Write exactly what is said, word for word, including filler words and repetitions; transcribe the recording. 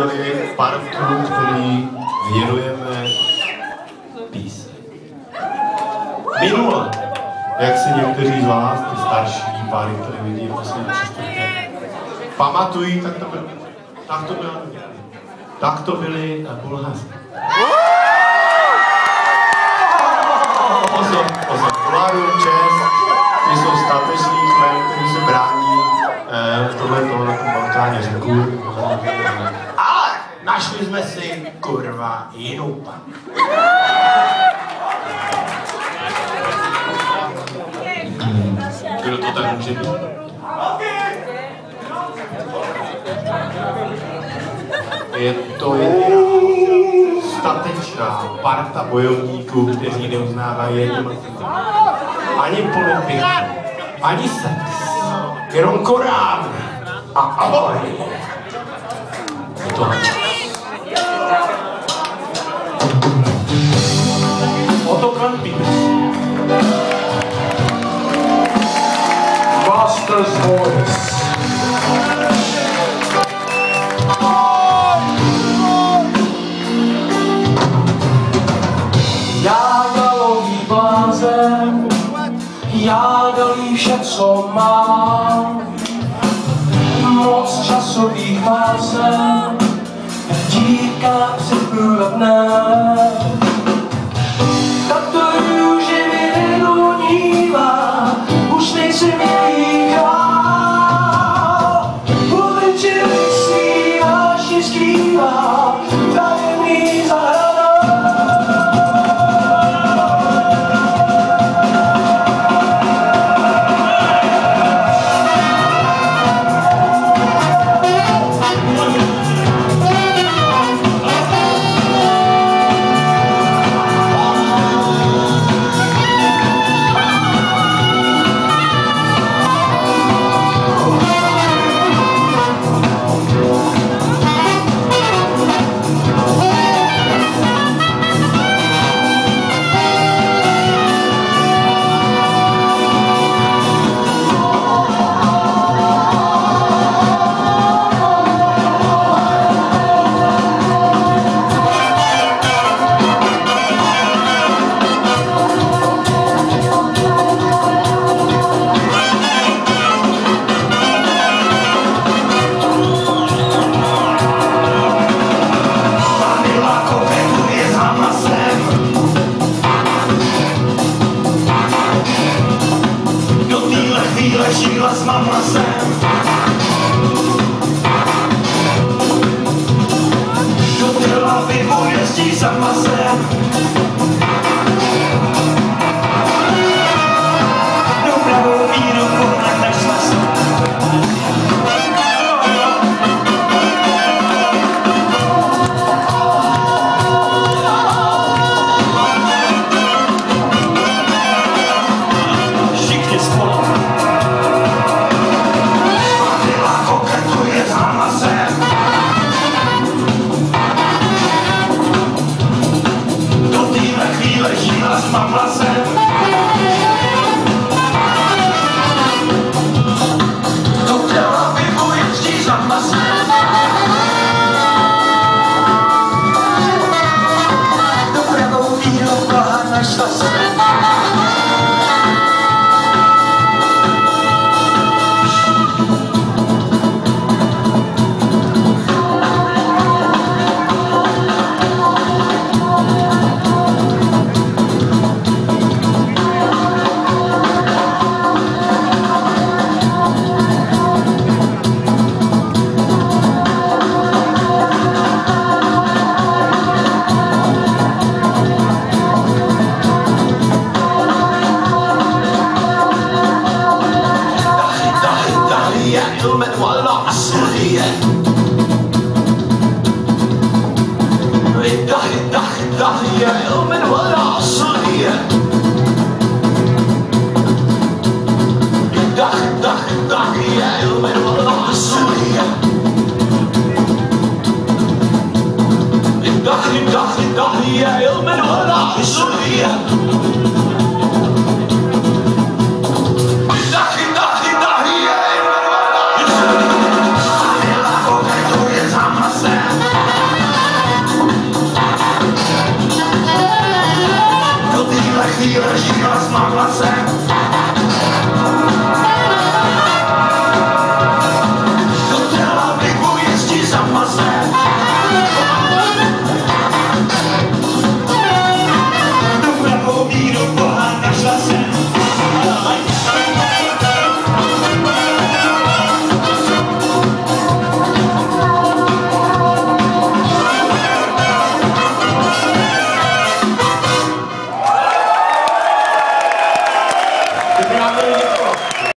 kapely Partu, který věnujeme píseň. Minule, jak si někteří z vás, ty starší páry, které vidí poslední čtvrtě, pamatují, tak to bylo, tak to bylo, tak to byli Bulhaři. Pozor, pozor, vládu, čest, ty jsou stateční kmen, který se brání eh, v tomhle tohle Balkáně řeku. Ale našli jsme si, kurva, jinou pan. Kdo to tak může být? Je to jediná statečná parta bojovníků, kteří neuznávají ani politiku, ani sex, jenom Korán a ahoj. Je to o to klempí. Master's Voice. Já dalový blázen, já dalí vše, co mám. Moc časových vázen, dívka připůl dne. Tak to už je mi nedonívá, už nejsem její král. Uličili snívá, ši skrývá, tajemný zahrada. Žila s mamlasem. Do Tel Avivu jezdí za masem. Do pravou míru pohnat než masem. Všichni spolu. Žila s mamlasem. Do Tel Avivu jezdí za masem. Do pravou víru Boha našla se. يومن ولا عصرية الدهي الدهي الدهي يومن ولا عصرية الدهي الدهي الدهي يومن ولا عصرية الدهي الدهي الدهي يومن ولا عصرية Sam masem.